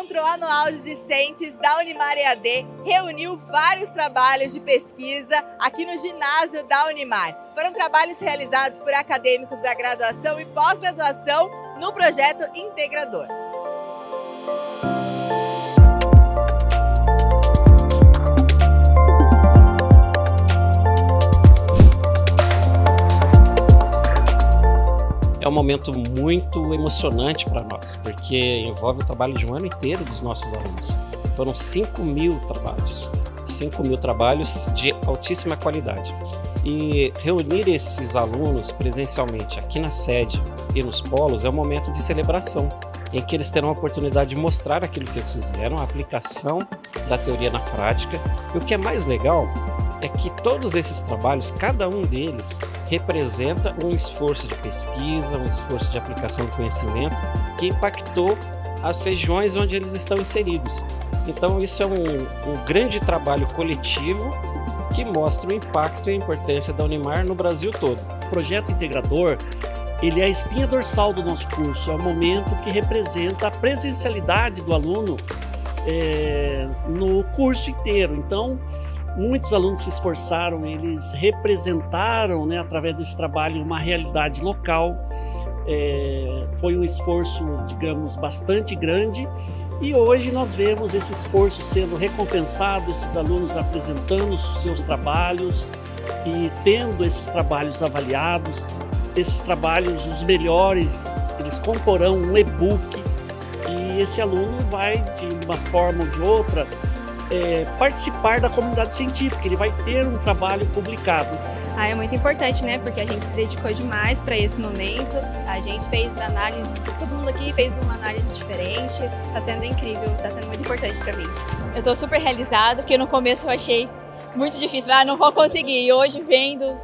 Encontro Anual de Discentes da Unimar EAD reuniu vários trabalhos de pesquisa aqui no ginásio da Unimar. Foram trabalhos realizados por acadêmicos da graduação e pós-graduação no projeto Integrador. É um momento muito emocionante para nós, porque envolve o trabalho de um ano inteiro dos nossos alunos. Foram 5.000 trabalhos, 5.000 trabalhos de altíssima qualidade. E reunir esses alunos presencialmente aqui na sede e nos polos é um momento de celebração, em que eles terão a oportunidade de mostrar aquilo que eles fizeram, a aplicação da teoria na prática. E o que é mais legal é que todos esses trabalhos, cada um deles, representa um esforço de pesquisa, um esforço de aplicação de conhecimento que impactou as regiões onde eles estão inseridos. Então isso é um grande trabalho coletivo que mostra o impacto e a importância da Unimar no Brasil todo. O projeto Integrador, ele é a espinha dorsal do nosso curso, é o momento que representa a presencialidade do aluno no curso inteiro. Então, muitos alunos se esforçaram, eles representaram, através desse trabalho, uma realidade local. Foi um esforço, digamos, bastante grande, e hoje nós vemos esse esforço sendo recompensado, esses alunos apresentando os seus trabalhos e tendo esses trabalhos avaliados. Esses trabalhos, os melhores, eles comporão um e-book, e esse aluno vai, de uma forma ou de outra, participar da comunidade científica, ele vai ter um trabalho publicado. É muito importante, porque a gente se dedicou demais para esse momento, a gente fez análises, todo mundo aqui fez uma análise diferente, está sendo incrível, está sendo muito importante para mim. Eu estou super realizada, porque no começo eu achei muito difícil, não vou conseguir, e hoje vendo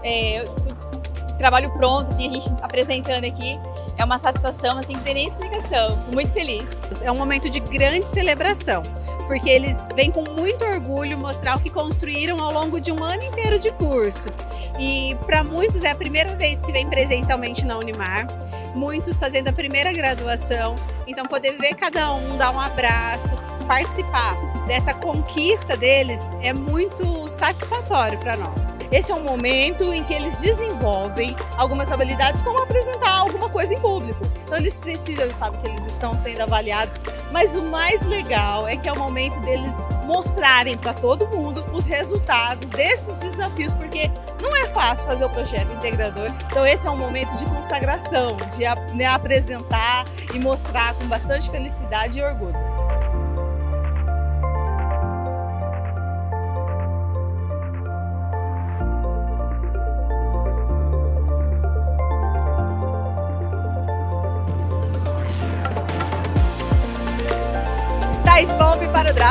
trabalho pronto, assim, a gente apresentando aqui, é uma satisfação, assim, não tem nem explicação, tô muito feliz. É um momento de grande celebração, porque eles vêm com muito orgulho mostrar o que construíram ao longo de um ano inteiro de curso. E para muitos é a primeira vez que vem presencialmente na Unimar, muitos fazendo a primeira graduação, então poder ver cada um, dar um abraço, participar dessa conquista deles é muito satisfatório para nós. Esse é um momento em que eles desenvolvem algumas habilidades, como apresentar alguma coisa em público. Então eles precisam, eles sabem que eles estão sendo avaliados, mas o mais legal é que é o momento deles mostrarem para todo mundo os resultados desses desafios, porque não é fácil fazer o projeto Integrador. Então esse é um momento de consagração, de apresentar e mostrar com bastante felicidade e orgulho. Thais Bombe para o Drauzio.